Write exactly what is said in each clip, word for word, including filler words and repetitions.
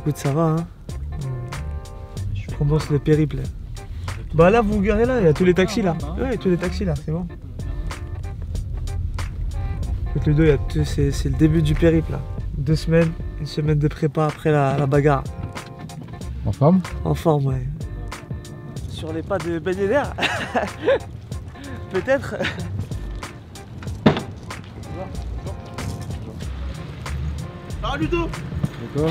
Écoute, ça va, hein. Je commence le périple. Bah là, vous vous garez là, il y a tous les taxis là. Ouais, tous les taxis là, c'est bon. Écoute, Ludo, c'est le début du périple là. Deux semaines, une semaine de prépa après la, la bagarre. En forme? En forme, ouais. Sur les pas de Ben Yedder. Peut-être. Ah, Ludo! D'accord.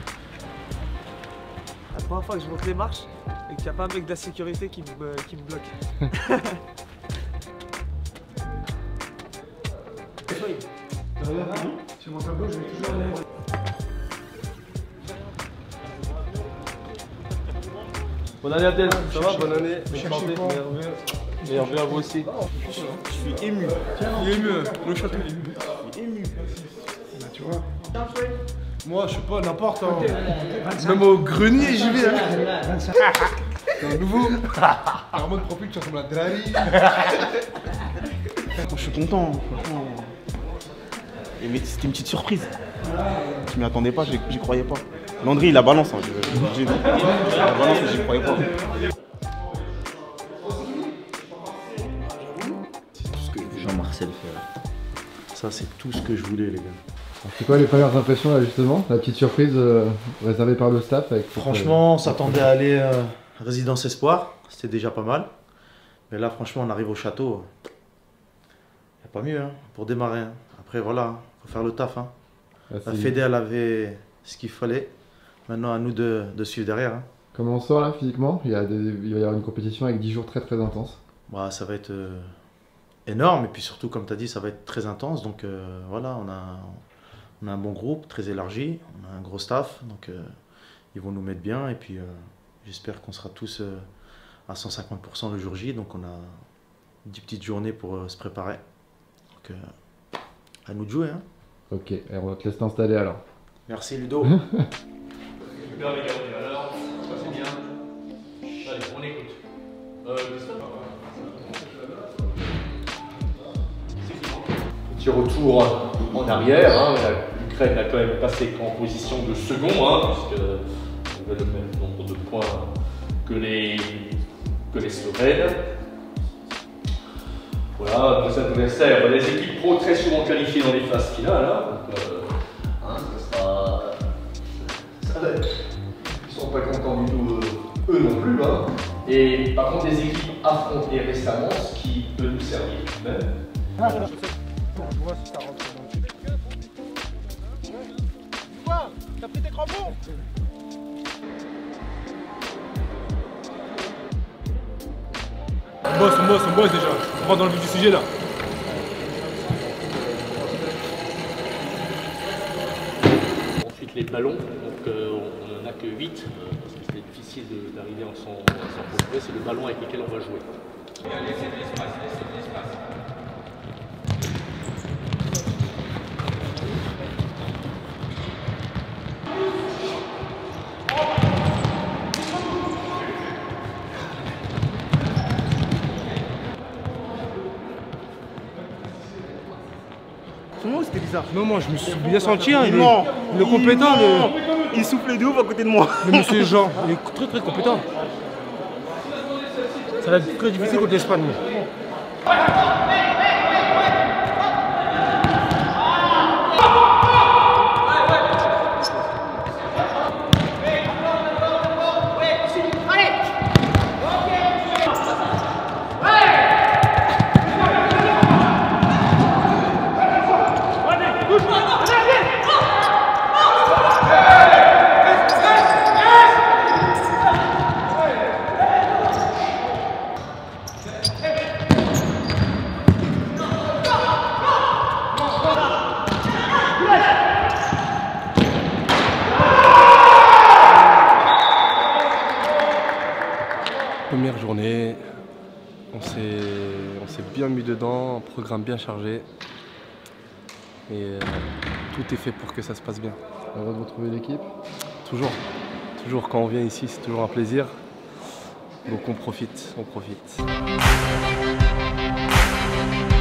La première fois que je monte les marches et qu'il n'y a pas un mec de la sécurité qui me, qui me bloque. Tu montes un peu, je vais toujours aller. Bonne année Abdel, ça va? Bonne année, bonne santé, meilleurs vœux. Meilleurs vœux à vous aussi. Je suis ému. Je suis ému, le château. Je suis ému. Bah, tu vois. Moi, je sais pas, n'importe. Hein. Même au grenier, j'y vais. Hein. C'est un nouveau. Armand profite, tu ressembles à Drari. Je suis content, franchement. C'était une petite surprise. Je m'y attendais pas, j'y croyais pas. Landry, il la balance. Hein. Je, je, je, la balance, j'y croyais pas. Jean-Marcel fait. Ça, c'est tout ce que je voulais, les gars. C'est quoi les premières impressions là justement? La petite surprise euh, réservée par le staff avec Franchement, on s'attendait à aller euh, résidence espoir, c'était déjà pas mal. Mais là, franchement, on arrive au château. Il n'y a pas mieux hein, pour démarrer. Hein. Après, voilà, il faut faire le taf. Hein. Ah, la Fédé, elle avait ce qu'il fallait. Maintenant, à nous de, de suivre derrière. Hein. Comment on sort là physiquement? il, y a des, il va y avoir une compétition avec dix jours très très intenses. Bah, ça va être euh, énorme. Et puis surtout, comme tu as dit, ça va être très intense. Donc euh, voilà, on a... On a un bon groupe, très élargi, on a un gros staff, donc euh, ils vont nous mettre bien et puis euh, j'espère qu'on sera tous euh, à cent cinquante pour cent le jour J, donc on a dix petites journées pour euh, se préparer. Donc euh, à nous de jouer. Hein. Ok, et on va te laisser t'installer alors. Merci Ludo. Super les gars, alors, ça c'est bien. Allez, on écoute. Euh, Petit retour en arrière, hein. L'Ukraine a quand même passé en position de second, hein, puisqu'on avait le même nombre de points que les, que les Slovènes. Voilà, nos adversaires, les équipes pro très souvent qualifiées dans les phases finales. Hein, donc, euh, hein, ça sera, ça va être, ils ne sont pas contents du tout, euh, eux non plus. Hein. Et par contre, les équipes affrontées récemment, ce qui peut nous servir tout de même. Ah, on voit si ça rentre dans le truc. Quoi? T'as pris tes crampons? On bosse, on bosse, on bosse déjà. On rentre dans le vif du sujet là. Ensuite les ballons, donc euh, on n'en a que huit, euh, parce que c'est difficile d'arriver en sans progrès, c'est le ballon avec lequel on va jouer. Laissez de l'espace, laissez de l'espace. C'était bizarre. Non, moi je me suis bien senti, hein, il non. est, le compétent, non. le... Il soufflait de ouf à côté de moi. Le monsieur Jean, il est très très compétent. Ça va être très difficile contre l'Espagne. Première journée, on s'est bien mis dedans, un programme bien chargé et euh, tout est fait pour que ça se passe bien. Heureux de retrouver l'équipe? Toujours, toujours quand on vient ici c'est toujours un plaisir, donc on profite, on profite.